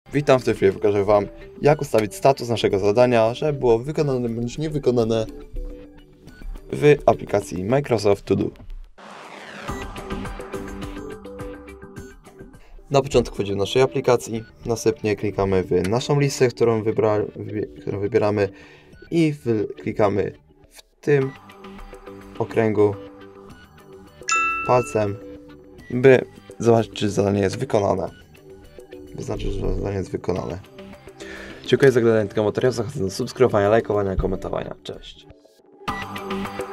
Witam, w tej chwili pokażę Wam, jak ustawić status naszego zadania, żeby było wykonane bądź niewykonane w aplikacji Microsoft To Do. Na początku wchodzimy do naszej aplikacji, następnie klikamy w naszą listę, którą wybieramy i klikamy w tym okręgu palcem, by zobaczyć, czy zadanie jest wykonane. Wyznaczyć, że zadanie jest wykonane. Dziękuję za oglądanie tego materiału, zachęcam do subskrybowania, lajkowania, komentowania. Cześć!